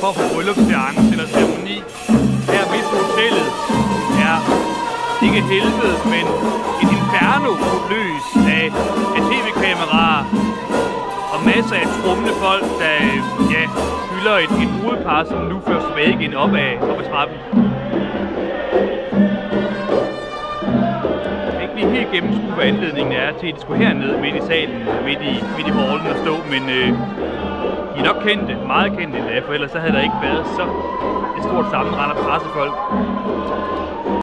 for bryllupsseance eller ceremoni her midt på hotellet er ikke et helvede, men et inferno lys af tv-kameraer og masser af trumlende folk, der hylder et brudepar, som nu fører tilbage igen op ad trappen. Jeg kan ikke lige helt gennemskue, hvad anledningen er til, at de skulle hernede midt i salen, midt i hallen og stå, men de er nok kendte, meget kendte endda, for ellers så havde der ikke været så et stort sammenrend af pressefolk.